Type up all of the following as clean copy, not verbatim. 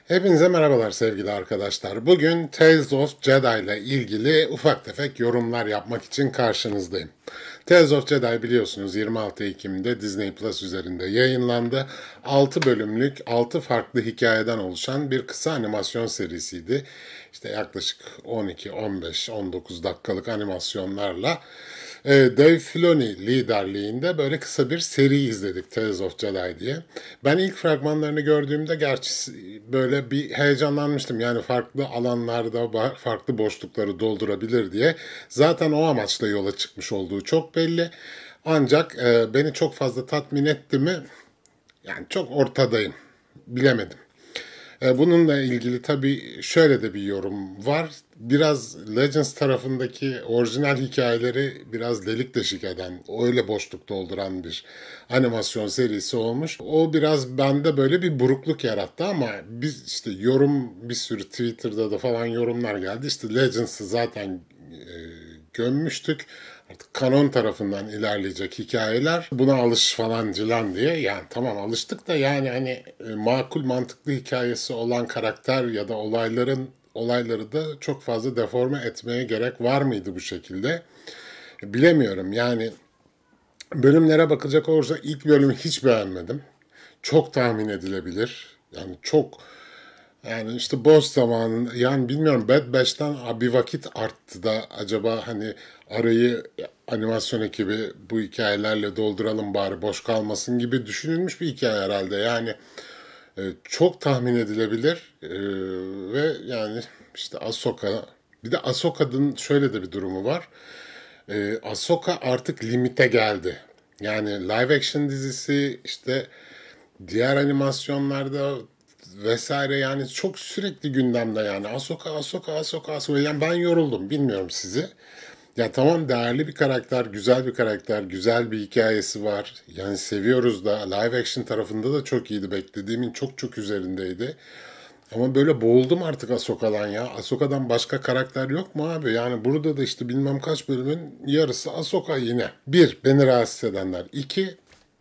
Hepinize merhabalar sevgili arkadaşlar. Bugün Tales of Jedi ile ilgili ufak tefek yorumlar yapmak için karşınızdayım. Tales of Jedi biliyorsunuz 26 Ekim'de Disney Plus üzerinde yayınlandı. 6 bölümlük, 6 farklı hikayeden oluşan bir kısa animasyon serisiydi. İşte yaklaşık 12, 15, 19 dakikalık animasyonlarla Dave Filoni liderliğinde böyle kısa bir seri izledik Tales of Jedi diye. Ben ilk fragmanlarını gördüğümde gerçi böyle bir heyecanlanmıştım. Yani farklı alanlarda farklı boşlukları doldurabilir diye. Zaten o amaçla yola çıkmış olduğu çok belli. Ancak beni çok fazla tatmin etti mi? Yani çok ortadayım. Bilemedim. Bununla ilgili tabii şöyle de bir yorum var. Biraz Legends tarafındaki orijinal hikayeleri biraz delik deşik eden, öyle boşluk dolduran bir animasyon serisi olmuş. O biraz bende böyle bir burukluk yarattı ama biz işte yorum bir sürü Twitter'da da falan yorumlar geldi. İşte Legends'ı zaten gömmüştük. Artık kanon tarafından ilerleyecek hikayeler buna alış falan cilan diye. Yani tamam alıştık da yani hani makul mantıklı hikayesi olan karakter ya da olayları da çok fazla deforme etmeye gerek var mıydı bu şekilde? Bilemiyorum yani bölümlere bakacak olursa ilk bölümü hiç beğenmedim. Çok tahmin edilebilir. Yani çok yani işte boş zamanın yani bilmiyorum Bad Batch'ten bir vakit arttı da acaba hani arayı animasyon ekibi bu hikayelerle dolduralım bari boş kalmasın gibi düşünülmüş bir hikaye herhalde. Yani çok tahmin edilebilir ve yani işte Ahsoka bir de Ahsoka'nın şöyle de bir durumu var. Ahsoka artık limite geldi. Yani live action dizisi işte diğer animasyonlarda vesaire yani çok sürekli gündemde yani Ahsoka yani ben yoruldum bilmiyorum sizi. Ya tamam değerli bir karakter, güzel bir karakter, güzel bir hikayesi var. Yani seviyoruz da live action tarafında da çok iyiydi. Beklediğimin çok çok üzerindeydi. Ama böyle boğuldum artık Ahsoka'dan ya. Ahsoka'dan başka karakter yok mu abi? Yani burada da işte bilmem kaç bölümün yarısı Ahsoka yine. Bir, beni rahatsız edenler. İki,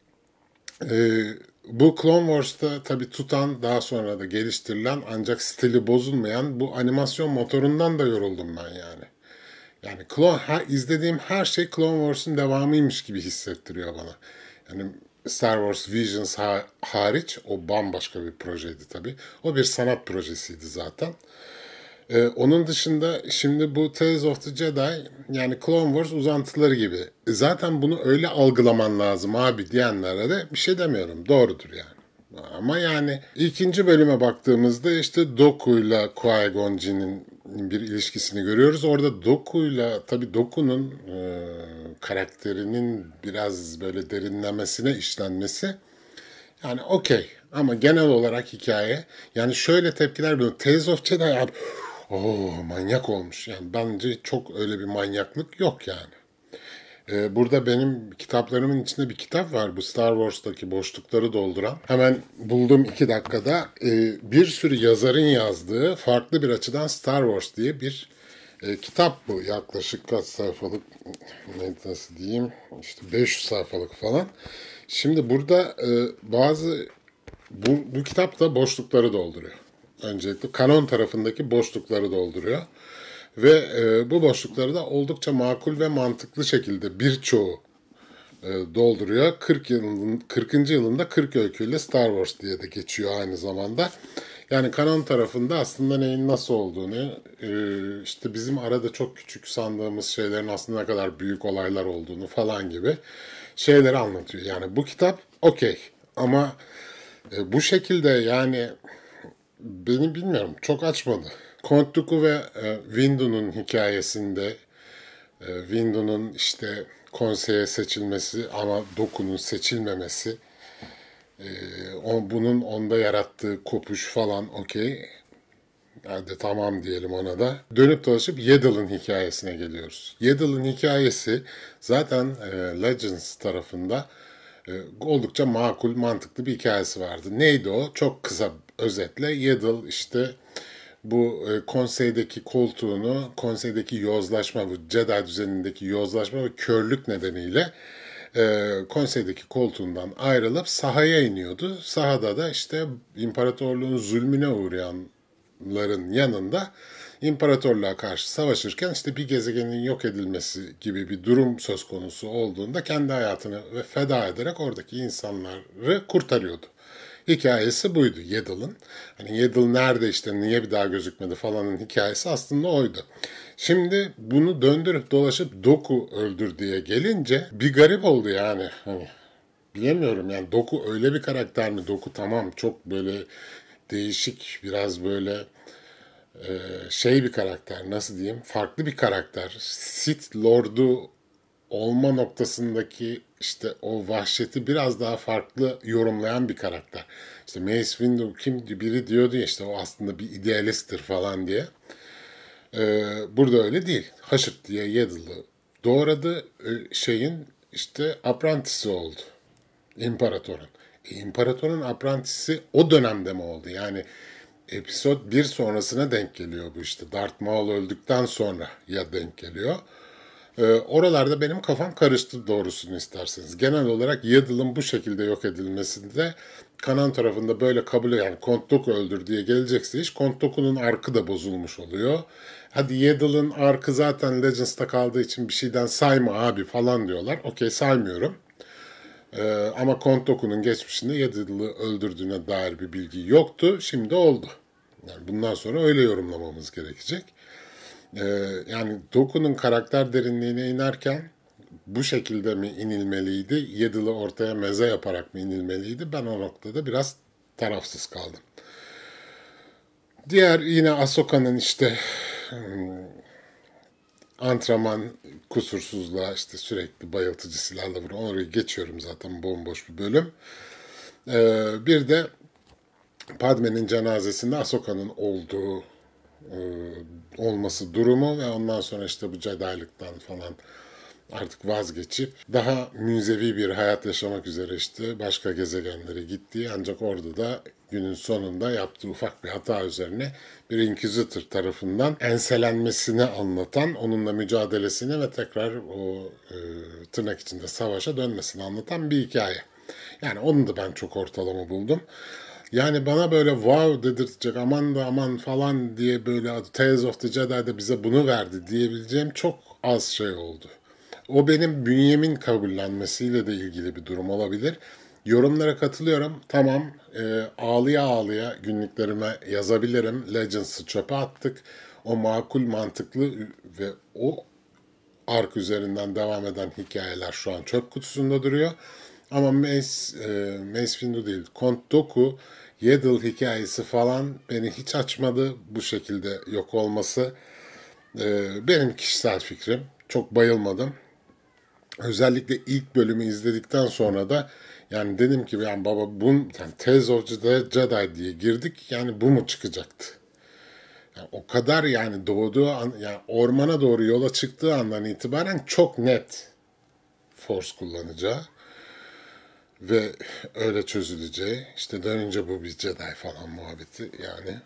ee, bu Clone Wars'ta tabii tutan daha sonra da geliştirilen ancak stili bozulmayan bu animasyon motorundan da yoruldum ben yani. Yani izlediğim her şey Clone Wars'un devamıymış gibi hissettiriyor bana. Yani Star Wars Visions hariç o bambaşka bir projeydi tabii. O bir sanat projesiydi zaten. Onun dışında şimdi bu Tales of the Jedi yani Clone Wars uzantıları gibi. Zaten bunu öyle algılaman lazım abi diyenlere de bir şey demiyorum. Doğrudur yani. Ama yani ikinci bölüme baktığımızda işte Dooku'yla Qui-Gon Jinn'in bir ilişkisini görüyoruz. Orada Dooku'yla tabii Dooku'nun karakterinin biraz böyle derinlemesine işlenmesi yani okey ama genel olarak hikaye yani şöyle tepkiler böyle Tales of Jedi abi manyak olmuş yani bence çok öyle bir manyaklık yok yani. Burada benim kitaplarımın içinde bir kitap var bu Star Wars'taki boşlukları dolduran. Hemen buldum 2 dakikada bir sürü yazarın yazdığı farklı bir açıdan Star Wars diye bir kitap bu yaklaşık kaç sayfalık nasıl diyeyim işte 500 sayfalık falan. Şimdi burada bazı bu kitap da boşlukları dolduruyor. Öncelikle kanon tarafındaki boşlukları dolduruyor. Ve bu boşlukları da oldukça makul ve mantıklı şekilde birçoğu dolduruyor. 40. yılında 40 öyküyle Star Wars diye de geçiyor aynı zamanda. Yani kanon tarafında aslında neyin nasıl olduğunu, işte bizim arada çok küçük sandığımız şeylerin aslında ne kadar büyük olaylar olduğunu falan gibi şeyleri anlatıyor. Yani bu kitap okey ama bu şekilde yani beni bilmiyorum çok açmadı. Count Dooku ve Windu'nun hikayesinde Windu'nun işte konseye seçilmesi ama Dooku'nun seçilmemesi bunun onda yarattığı kopuş falan okey. Hadi tamam diyelim ona da. Dönüp dolaşıp Yaddle'ın hikayesine geliyoruz. Yaddle'ın hikayesi zaten Legends tarafında oldukça makul, mantıklı bir hikayesi vardı. Neydi o? Çok kısa özetle Yaddle işte bu konseydeki koltuğunu, konseydeki yozlaşma, bu Jedi düzenindeki yozlaşma ve körlük nedeniyle konseydeki koltuğundan ayrılıp sahaya iniyordu. Sahada da işte imparatorluğun zulmüne uğrayanların yanında imparatorluğa karşı savaşırken işte bir gezegenin yok edilmesi gibi bir durum söz konusu olduğunda kendi hayatını feda ederek oradaki insanları kurtarıyordu. Hikayesi buydu Yaddle'ın. Hani Yaddle nerede işte niye bir daha gözükmedi falanın hikayesi aslında oydu. Şimdi bunu döndürüp dolaşıp Doku öldür diye gelince bir garip oldu yani. Hani bilemiyorum yani Doku öyle bir karakter mi? Doku tamam çok böyle değişik biraz böyle şey bir karakter nasıl diyeyim farklı bir karakter. Sith Lord'u olma noktasındaki işte o vahşeti biraz daha farklı yorumlayan bir karakter. İşte Mace Windu kim biri diyordu ya işte o aslında bir idealisttir falan diye. Burada öyle değil. Haşırt diye Yaddle'ı doğradı şeyin işte aprantisi oldu. İmparatorun. İmparatorun aprantisi o dönemde mi oldu? Yani episod 1 sonrasına denk geliyor bu işte. Darth Maul öldükten sonra ya denk geliyor. Oralarda benim kafam karıştı doğrusunu isterseniz. Genel olarak Yaddle'ın bu şekilde yok edilmesinde Kanan tarafında böyle kabul yani Count Dooku öldür diye gelecekse iş Count Dooku'nun arkı da bozulmuş oluyor. Hadi Yaddle'ın arkı zaten Legends'ta kaldığı için bir şeyden sayma abi falan diyorlar. Okey saymıyorum. Ama Count Dooku'nun geçmişinde Yaddle'ı öldürdüğüne dair bir bilgi yoktu. Şimdi oldu. Yani bundan sonra öyle yorumlamamız gerekecek. Yani Dooku'nun karakter derinliğine inerken bu şekilde mi inilmeliydi? Yaddle'ı ortaya meze yaparak mı inilmeliydi? Ben o noktada biraz tarafsız kaldım. Diğer yine Ahsoka'nın işte antrenman kusursuzluğa işte sürekli bayıltıcı silahla vuruyor. Orayı geçiyorum zaten bomboş bir bölüm. Bir de Padme'nin cenazesinde Ahsoka'nın olduğu olması durumu ve ondan sonra işte bu Jedi'lıktan falan artık vazgeçip daha müzevi bir hayat yaşamak üzere işte başka gezegenlere gittiği ancak orada da günün sonunda yaptığı ufak bir hata üzerine bir Inquisitor tarafından enselenmesini anlatan, onunla mücadelesini ve tekrar o tırnak içinde savaşa dönmesini anlatan bir hikaye. Yani onu da ben çok ortalama buldum. Yani bana böyle wow dedirtecek aman da aman falan diye böyle Tales of the Jedi'de bize bunu verdi diyebileceğim çok az şey oldu. O benim bünyemin kabullenmesiyle de ilgili bir durum olabilir. Yorumlara katılıyorum. Tamam ağlıya ağlıya günlüklerime yazabilirim. Legends'ı çöpe attık. O makul mantıklı ve o ark üzerinden devam eden hikayeler şu an çöp kutusunda duruyor. Ama Mace Windu değil, Count Dooku, Yaddle hikayesi falan beni hiç açmadı. Bu şekilde yok olması benim kişisel fikrim. Çok bayılmadım. Özellikle ilk bölümü izledikten sonra da yani dedim ki yani baba bu yani Tales of the Jedi diye girdik yani bu mu çıkacaktı? Yani o kadar yani doğduğu an yani ormana doğru yola çıktığı andan itibaren çok net Force kullanacağı ve öyle çözüleceği işte dönünce bu bir Jedi falan muhabbeti yani.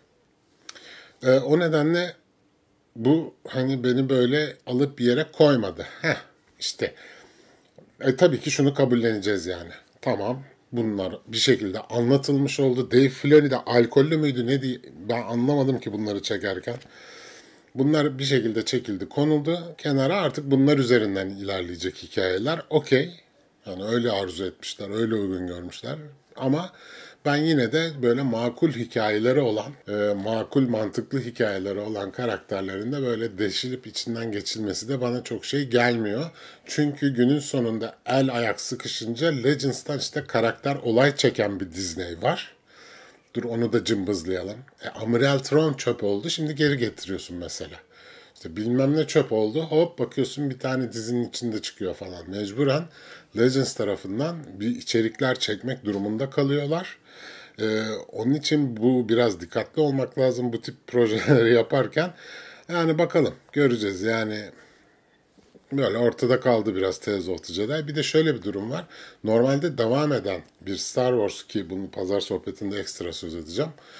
O nedenle bu hani beni böyle alıp bir yere koymadı. İşte tabii ki şunu kabulleneceğiz yani. Tamam bunlar bir şekilde anlatılmış oldu. Dave Filoni de alkollü müydü ne diye ben anlamadım ki bunları çekerken. Bunlar bir şekilde çekildi konuldu kenara artık bunlar üzerinden ilerleyecek hikayeler. Okey. Yani öyle arzu etmişler öyle uygun görmüşler. Ama ben yine de böyle makul hikayeleri olan, makul mantıklı hikayeleri olan karakterlerin de böyle deşilip içinden geçilmesi de bana çok şey gelmiyor. Çünkü günün sonunda el ayak sıkışınca Legends'tan işte karakter olay çeken bir Disney var. Dur onu da cımbızlayalım. Amiral Thrawn çöp oldu şimdi geri getiriyorsun mesela. İşte bilmem ne çöp oldu. Hop bakıyorsun bir tane dizinin içinde çıkıyor falan. Mecburen Legends tarafından bir içerikler çekmek durumunda kalıyorlar. Onun için bu biraz dikkatli olmak lazım bu tip projeleri yaparken. Yani bakalım göreceğiz yani böyle ortada kaldı biraz Tales of the Jedi. Bir de şöyle bir durum var. Normalde devam eden bir Star Wars ki bunu pazar sohbetinde ekstra söz edeceğim.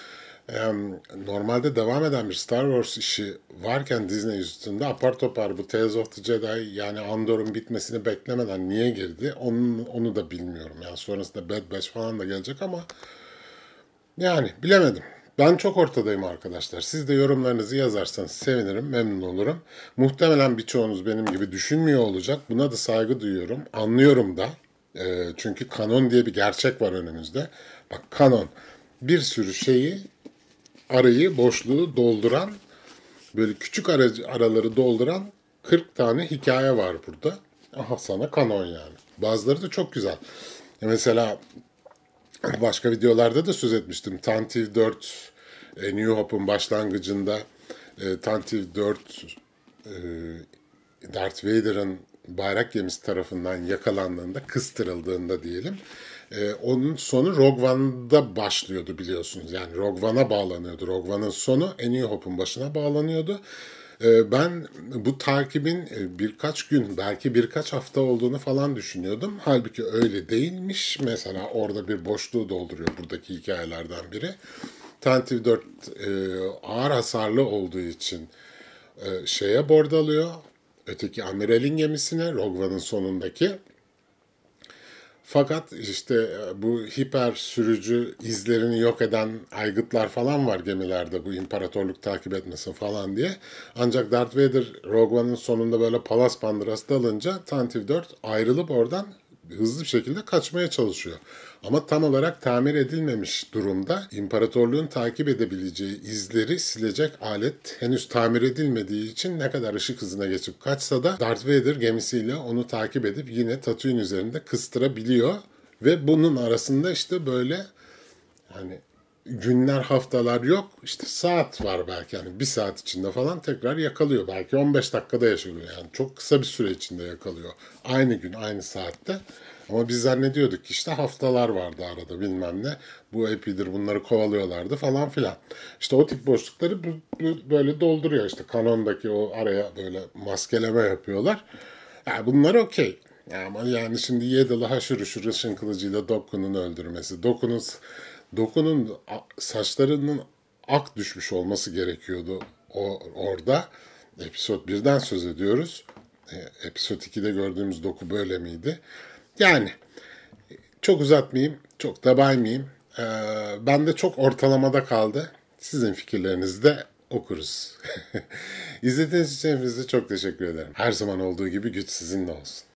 Normalde devam eden bir Star Wars işi varken Disney üstünde apar topar bu Tales of the Jedi yani Andor'un bitmesini beklemeden niye girdi onu da bilmiyorum. Yani sonrasında Bad Batch falan da gelecek ama yani bilemedim. Ben çok ortadayım arkadaşlar. Siz de yorumlarınızı yazarsanız sevinirim, memnun olurum. Muhtemelen birçoğunuz benim gibi düşünmüyor olacak. Buna da saygı duyuyorum. Anlıyorum da. Çünkü kanon diye bir gerçek var önümüzde. Bak kanon bir sürü şeyi arayı, boşluğu dolduran, böyle küçük araları dolduran 40 tane hikaye var burada. Aha sana kanon yani. Bazıları da çok güzel. Mesela başka videolarda da söz etmiştim. Tantive 4 New Hope'un başlangıcında Tantive 4 Darth Vader'ın bayrak gemisi tarafından yakalandığında, kıstırıldığında diyelim. Onun sonu Rogue One'da başlıyordu biliyorsunuz. Yani Rogue One'a bağlanıyordu. Rogue One'ın sonu A New Hope'un başına bağlanıyordu. Ben bu takibin birkaç gün, belki birkaç hafta olduğunu falan düşünüyordum. Halbuki öyle değilmiş. Mesela orada bir boşluğu dolduruyor buradaki hikayelerden biri. Tantive 4 ağır hasarlı olduğu için şeye bordalıyor. Öteki amiralin gemisine, Rogue One'ın sonundaki. Fakat işte bu hiper sürücü izlerini yok eden aygıtlar falan var gemilerde bu imparatorluk takip etmesin falan diye. Ancak Darth Vader Rogue One'ın sonunda böyle palas pandırası dalınca Tantive 4 ayrılıp oradan hızlı bir şekilde kaçmaya çalışıyor. Ama tam olarak tamir edilmemiş durumda. İmparatorluğun takip edebileceği izleri silecek alet henüz tamir edilmediği için ne kadar ışık hızına geçip kaçsa da Darth Vader gemisiyle onu takip edip yine Tatooine üzerinde kıstırabiliyor. Ve bunun arasında işte böyle hani günler haftalar yok işte saat var belki yani bir saat içinde falan tekrar yakalıyor. Belki 15 dakikada yakalıyor yani çok kısa bir süre içinde yakalıyor. Aynı gün aynı saatte. Ama biz zannediyorduk ki işte haftalar vardı arada bilmem ne. Bu epidir bunları kovalıyorlardı falan filan. İşte o tip boşlukları böyle dolduruyor işte kanondaki o araya böyle maskeleme yapıyorlar. Yani bunlar okey. Ama yani şimdi Yedalı haşır uşur ışın kılıcıyla Dooku'nun öldürmesi. Dooku'nun saçlarının ak düşmüş olması gerekiyordu orada. Episode 1'den söz ediyoruz. Episode 2'de gördüğümüz Dooku böyle miydi? Yani çok uzatmayayım, çok da baymayayım. Ben de çok ortalamada kaldı. Sizin fikirlerinizi de okuruz. İzlediğiniz için hepinize çok teşekkür ederim. Her zaman olduğu gibi güç sizinle olsun.